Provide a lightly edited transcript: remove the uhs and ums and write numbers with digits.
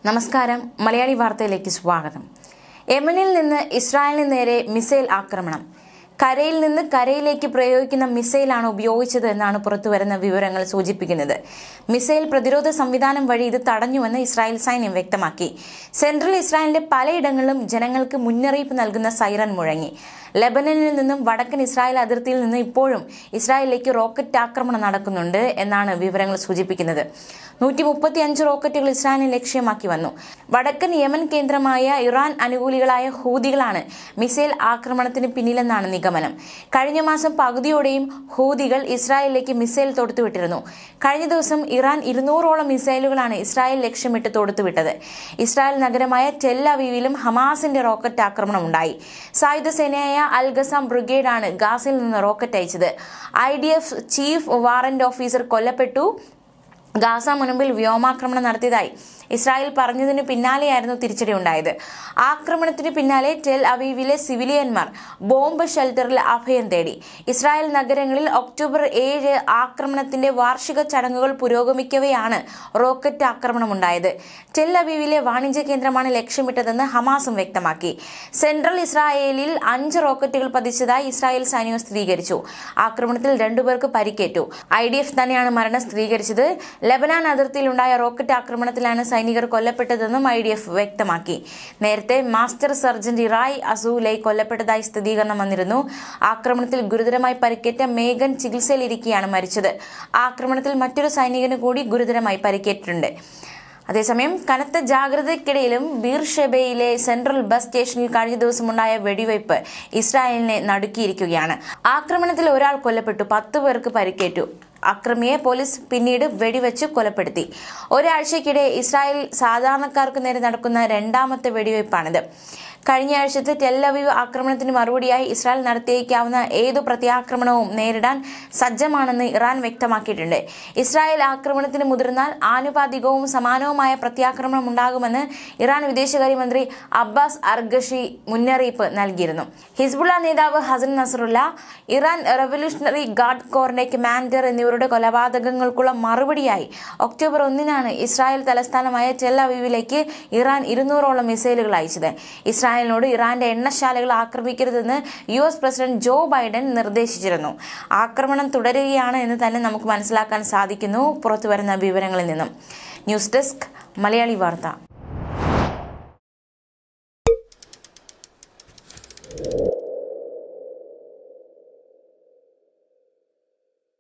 നമസ്കാരം. മലയാളി വാർത്തയിലേക്ക് സ്വാഗതം. യമനിൽ നിന്ന് ഇസ്രായേലിന് നേരെ മിസൈൽ ആക്രമണം. കരയിൽ നിന്ന് കരയിലേക്ക് പ്രയോഗിക്കുന്ന മിസൈലാണ് ഉപയോഗിച്ചത് എന്നാണ് പുറത്തുവരുന്ന വിവരങ്ങൾ സൂചിപ്പിക്കുന്നത്. മിസൈൽ പ്രതിരോധ സംവിധാനം വഴി ഇത് തടഞ്ഞുവെന്ന് ഇസ്രായേൽ സൈന്യം വ്യക്തമാക്കി. സെൻട്രൽ ഇസ്രായേലിന്റെ പലയിടങ്ങളിലും ജനങ്ങൾക്ക് മുന്നറിയിപ്പ് നൽകുന്ന സൈറൻ മുഴങ്ങി. ലെബനനിൽ നിന്നും വടക്കൻ ഇസ്രായേൽ അതിർത്തിയിൽ നിന്ന് ഇപ്പോഴും ഇസ്രായേലിലേക്ക് റോക്കറ്റ് ആക്രമണം നടക്കുന്നുണ്ട് എന്നാണ് വിവരങ്ങൾ സൂചിപ്പിക്കുന്നത്. 135 റോക്കറ്റുകൾ ഇസ്രായേലിനെ ലക്ഷ്യമാക്കി വന്നു. വടക്കൻ യമൻ കേന്ദ്രമായ ഇറാൻ അനുകൂലികളായ ഹൂതികളാണ് മിസൈൽ ആക്രമണത്തിന് പിന്നിലെന്നാണ് നിഗമനം. കഴിഞ്ഞ മാസം പകുതിയോടെയും ഹൂതികൾ ഇസ്രായേലിലേക്ക് മിസൈൽ തൊടുത്തുവിട്ടിരുന്നു. കഴിഞ്ഞ ദിവസം ഇറാൻ 200ഓളം മിസൈലുകളാണ് ഇസ്രായേൽ ലക്ഷ്യമിട്ട് തൊടുത്തുവിട്ടത്. ഇസ്രായേൽ നഗരമായ ടെൽ അവീവിലും ഹമാസിന്റെ റോക്കറ്റ് ആക്രമണം ഉണ്ടായി. സായുധ സേനയായ അൽ ഖസാം ബ്രിഗേഡാണ് ഗാസയിൽ നിന്ന് റോക്കറ്റ് അയച്ചത്. IDF ചീഫ് വാറന്റ് ഓഫീസർ കൊല്ലപ്പെട്ടു. ഗാസ മുൻപിൽ വ്യോമാക്രമണം നടത്തിയതായി ഇസ്രായേൽ പറഞ്ഞതിന് പിന്നാലെയായിരുന്നു തിരിച്ചടി ഉണ്ടായത്. ആക്രമണത്തിന് പിന്നാലെ ടെൽ അവീവിലെ സിവിലിയന്മാർ ബോംബ് ഷെൽട്ടറിൽ അഭയം തേടി. ഇസ്രായേൽ നഗരങ്ങളിൽ ഒക്ടോബർ 7 ആക്രമണത്തിന്റെ വാർഷിക ചടങ്ങുകൾ പുരോഗമിക്കവെയാണ് റോക്കറ്റ് ആക്രമണമുണ്ടായത്. ടെൽ അവീവിലെ വാണിജ്യ കേന്ദ്രമാണ് ലക്ഷ്യമിട്ടതെന്ന് ഹമാസും വ്യക്തമാക്കി. സെൻട്രൽ ഇസ്രായേലിൽ 5 റോക്കറ്റുകൾ പതിച്ചതായി ഇസ്രായേൽ സൈന്യം സ്ഥിരീകരിച്ചു. ആക്രമണത്തിൽ 2 പേർക്ക് പരിക്കേറ്റു. IDF തന്നെയാണ് മരണം സ്ഥിരീകരിച്ചത്. ലെബനാൻ അതിർത്തിയിലുണ്ടായ റോക്കറ്റ് ആക്രമണത്തിലാണ് സൈനികർ കൊല്ലപ്പെട്ടതെന്നും IDF വ്യക്തമാക്കി. നേരത്തെ മാസ്റ്റർ സർജന്റ് ഇറായ് അസൂലൈ കൊല്ലപ്പെട്ടതായി സ്ഥിരീകരണം വന്നിരുന്നു. ആക്രമണത്തിൽ ഗുരുതരമായി പരിക്കേറ്റ മേഗൻ ചികിത്സയിലിരിക്കെയാണ് മരിച്ചത്. ആക്രമണത്തിൽ മറ്റൊരു സൈനികന് കൂടി ഗുരുതരമായി പരിക്കേറ്റിട്ടുണ്ട്. അതേസമയം കനത്ത ജാഗ്രതയ്ക്കിടയിലും ബീർഷെബയിലെ സെൻട്രൽ ബസ് സ്റ്റേഷനിൽ കഴിഞ്ഞ ദിവസമുണ്ടായ വെടിവയ്പ് ഇസ്രായേലിനെ നടുക്കിയിരിക്കുകയാണ്. ആക്രമണത്തിൽ ഒരാൾ കൊല്ലപ്പെട്ടു, 10 പേർക്ക് പരിക്കേറ്റു. അക്രമിയെ പോലീസ് പിന്നീട് വെടിവെച്ച് കൊലപ്പെടുത്തി. ഒരാഴ്ചയ്ക്കിടെ ഇസ്രായേൽ സാധാരണക്കാർക്ക് നേരെ നടക്കുന്ന 2ാമത്തെ വെടിവയ്പ്പാണിത്. കഴിഞ്ഞ ആഴ്ചത്തെ ടെൽ അവീവ് ആക്രമണത്തിന് മറുപടിയായി ഇസ്രായേൽ നടത്തിയേക്കാവുന്ന ഏതു പ്രത്യാക്രമണവും നേരിടാൻ സജ്ജമാണെന്ന് ഇറാൻ വ്യക്തമാക്കിയിട്ടുണ്ട്. ഇസ്രായേൽ ആക്രമണത്തിന് മുതിർന്നാൽ ആനുപാതികവും സമാനവുമായ പ്രത്യാക്രമണം ഉണ്ടാകുമെന്ന് ഇറാൻ വിദേശകാര്യമന്ത്രി അബ്ബാസ് അർഗഷി മുന്നറിയിപ്പ് നൽകിയിരുന്നു. ഹിസ്ബുള്ള നേതാവ് Hassan Nasrallah, Iran revolutionary guard കോറിന്റെ കമാൻഡർ എന്നിവരുടെ കൊലപാതകങ്ങൾക്കുള്ള മറുപടിയായി ഒക്ടോബർ 1 ഇസ്രായേൽ തലസ്ഥാനമായ ടെൽ അവീവിലേക്ക് ഇറാൻ 200ഓളം മിസൈലുകൾ അയച്ചത്. ഇസ്രായേലിനോട് ഇറാന്റെ എണ്ണശാലകൾ ആക്രമിക്കരുതെന്ന് US പ്രസിഡന്റ് ജോ ബൈഡൻ നിർദ്ദേശിച്ചിരുന്നു. ആക്രമണം തുടരുകയാണ് എന്ന് തന്നെ നമുക്ക് മനസ്സിലാക്കാൻ സാധിക്കുന്നു പുറത്തുവരുന്ന വിവരങ്ങളിൽ നിന്നും. ന്യൂസ് ഡെസ്ക്, മലയാളി വാർത്ത.